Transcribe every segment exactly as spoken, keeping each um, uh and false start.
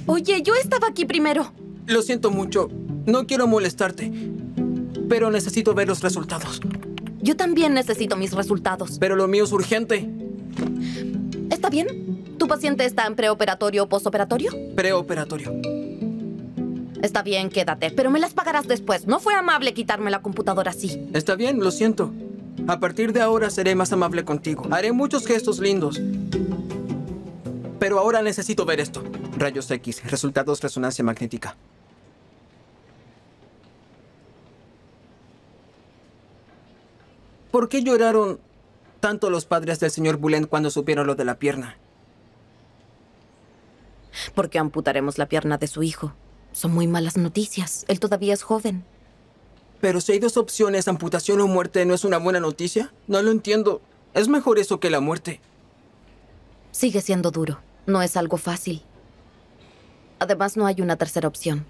Oye, yo estaba aquí primero. Lo siento mucho. No quiero molestarte, pero necesito ver los resultados. Yo también necesito mis resultados. Pero lo mío es urgente. ¿Está bien? ¿Tu paciente está en preoperatorio o postoperatorio? Preoperatorio. Está bien, quédate, pero me las pagarás después. No fue amable quitarme la computadora así. Está bien, lo siento. A partir de ahora seré más amable contigo. Haré muchos gestos lindos. Pero ahora necesito ver esto. Rayos X, resultados resonancia magnética. ¿Por qué lloraron tanto los padres del señor Bullen cuando supieron lo de la pierna? Porque amputaremos la pierna de su hijo. Son muy malas noticias. Él todavía es joven. Pero si hay dos opciones, amputación o muerte, ¿no es una buena noticia? No lo entiendo. Es mejor eso que la muerte. Sigue siendo duro. No es algo fácil. Además, no hay una tercera opción.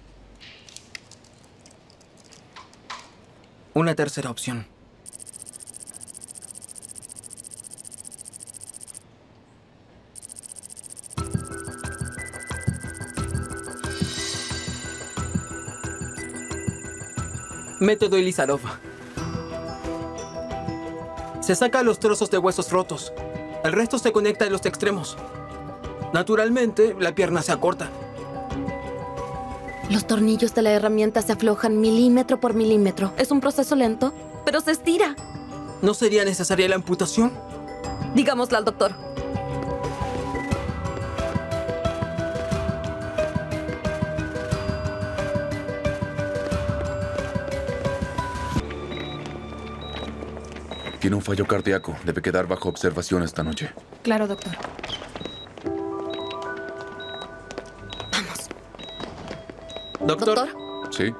Una tercera opción. Método Ilizarov. Se saca los trozos de huesos rotos. El resto se conecta en los extremos. Naturalmente, la pierna se acorta. Los tornillos de la herramienta se aflojan milímetro por milímetro. Es un proceso lento, pero se estira. ¿No sería necesaria la amputación? Digámosle al doctor. Tiene un fallo cardíaco. Debe quedar bajo observación esta noche. Claro, doctor. Vamos. ¿Doctor? ¿Doctor? ¿Sí?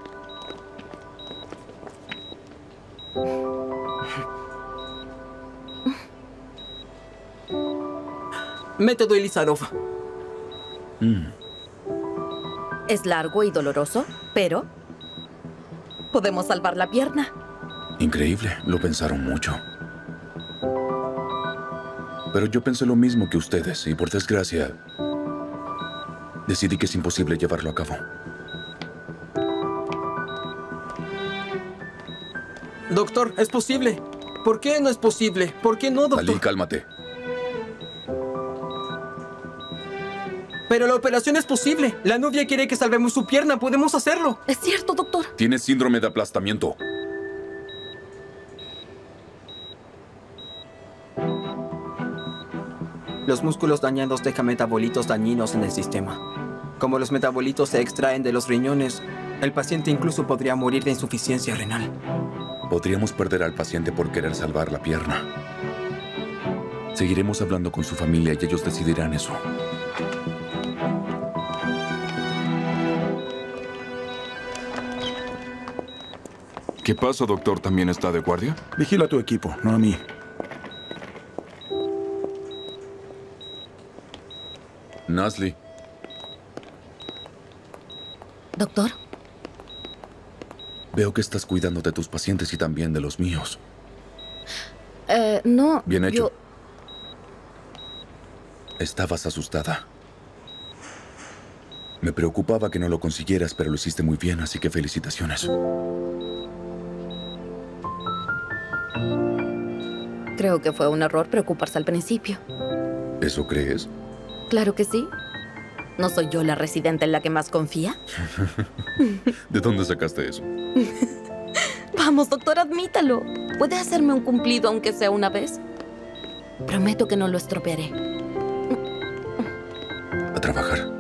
Método Ilizarov. Mm. Es largo y doloroso, pero podemos salvar la pierna. Increíble. Lo pensaron mucho. Pero yo pensé lo mismo que ustedes y por desgracia decidí que es imposible llevarlo a cabo. Doctor, es posible. ¿Por qué no es posible? ¿Por qué no, doctor? Ali, cálmate. Pero la operación es posible. La novia quiere que salvemos su pierna. Podemos hacerlo. Es cierto, doctor. Tiene síndrome de aplastamiento. Los músculos dañados dejan metabolitos dañinos en el sistema. Como los metabolitos se extraen de los riñones, el paciente incluso podría morir de insuficiencia renal. Podríamos perder al paciente por querer salvar la pierna. Seguiremos hablando con su familia y ellos decidirán eso. ¿Qué pasa, doctor? ¿También está de guardia? Vigila a tu equipo, no a mí. Nasli, Doctor, veo que estás cuidando de tus pacientes y también de los míos. eh, no. Bien hecho. yo- Estabas asustada. Me preocupaba que no lo consiguieras, pero lo hiciste muy bien, así que felicitaciones. Creo que fue un error preocuparse al principio. ¿Eso crees? Claro que sí. ¿No soy yo la residente en la que más confía? ¿De dónde sacaste eso? Vamos, doctor, admítalo. ¿Puede hacerme un cumplido aunque sea una vez? Prometo que no lo estropearé. A trabajar.